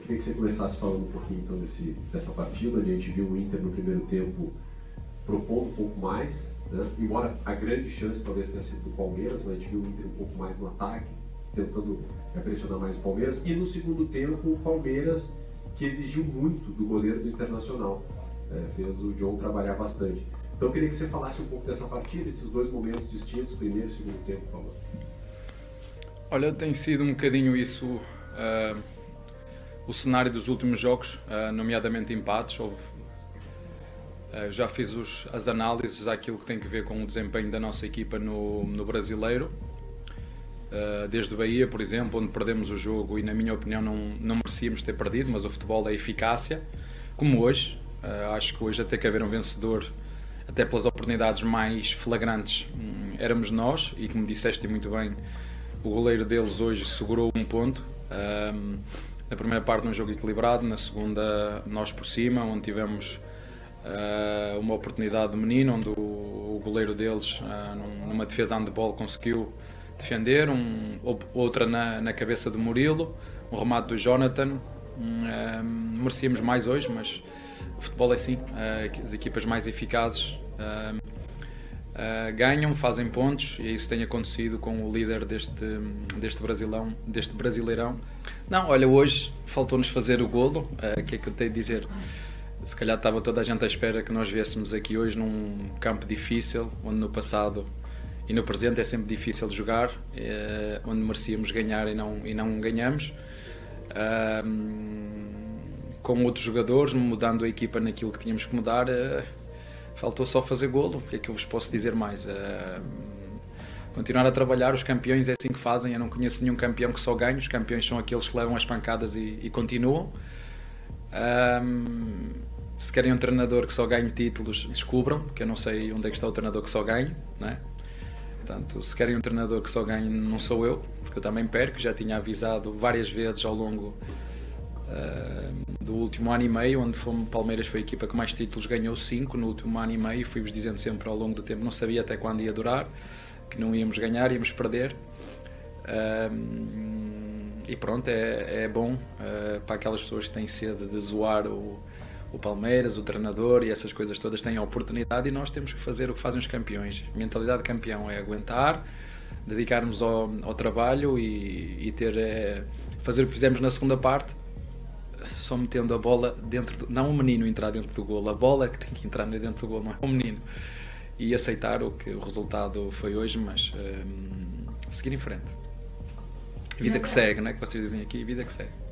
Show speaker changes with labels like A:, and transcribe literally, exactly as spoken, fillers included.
A: queria que você começasse falando um pouquinho então desse, dessa partida, onde a gente viu o Inter no primeiro tempo propondo um pouco mais, né? Embora a grande chance talvez tenha sido do Palmeiras, mas a gente viu o Inter um pouco mais no ataque, tentando é, pressionar mais o Palmeiras. E no segundo tempo, o Palmeiras, que exigiu muito do goleiro do Internacional, é, fez o John trabalhar bastante. Então eu queria que você falasse um pouco dessa partida, esses dois momentos distintos, primeiro e segundo tempo, por favor.
B: Olha, tem sido um bocadinho isso uh, o cenário dos últimos jogos, uh, nomeadamente empates. Houve, uh, já fiz os, as análises àquilo que tem a ver com o desempenho da nossa equipa no, no Brasileiro, uh, desde o Bahia, por exemplo, onde perdemos o jogo e, na minha opinião, não, não merecíamos ter perdido, mas o futebol é eficácia, como hoje. Uh, acho que hoje até que haver um vencedor, até pelas oportunidades mais flagrantes, um, éramos nós, e como disseste muito bem, o goleiro deles hoje segurou um ponto. Um, na primeira parte, num jogo equilibrado, na segunda, nós por cima, onde tivemos uh, uma oportunidade do menino, onde o, o goleiro deles, uh, numa defesa handball, conseguiu defender, um, outra na, na cabeça do Murilo, um remate do Jonathan. Um, um, merecíamos mais hoje, mas o futebol é assim, uh, as equipas mais eficazes uh, Uh, ganham, fazem pontos, e isso tem acontecido com o líder deste, deste, Brasilão, deste Brasileirão. Não, olha, hoje faltou-nos fazer o golo, o uh, que é que eu tenho a dizer? Se calhar estava toda a gente à espera que nós viéssemos aqui hoje num campo difícil, onde no passado e no presente é sempre difícil de jogar, uh, onde merecíamos ganhar e não, e não ganhamos. Uh, com outros jogadores, mudando a equipa naquilo que tínhamos que mudar, uh, faltou só fazer golo. O que é que eu vos posso dizer mais? Uh, continuar a trabalhar, os campeões é assim que fazem. Eu não conheço nenhum campeão que só ganhe, os campeões são aqueles que levam as pancadas e, e continuam. Uh, se querem um treinador que só ganhe títulos, descubram, porque eu não sei onde é que está o treinador que só ganhe, não é? Portanto, se querem um treinador que só ganhe, não sou eu, porque eu também perco. Já tinha avisado várias vezes ao longo Uh, do último ano e meio, onde fomos, Palmeiras foi a equipa que mais títulos ganhou, cinco no último ano e meio, e fui-vos dizendo sempre ao longo do tempo, não sabia até quando ia durar, que não íamos ganhar, íamos perder. Uh, e pronto, é, é bom uh, para aquelas pessoas que têm sede de zoar o, o Palmeiras, o treinador e essas coisas todas, têm a oportunidade, e nós temos que fazer o que fazem os campeões. A mentalidade de campeão é aguentar, dedicar-nos ao, ao trabalho e, e ter, é, fazer o que fizemos na segunda parte, só metendo a bola dentro do, não o menino entrar dentro do golo, a bola é que tem que entrar dentro do golo, não é o menino, e aceitar o que o resultado foi hoje, mas um, seguir em frente, vida que segue, não é que vocês dizem aqui, vida que segue.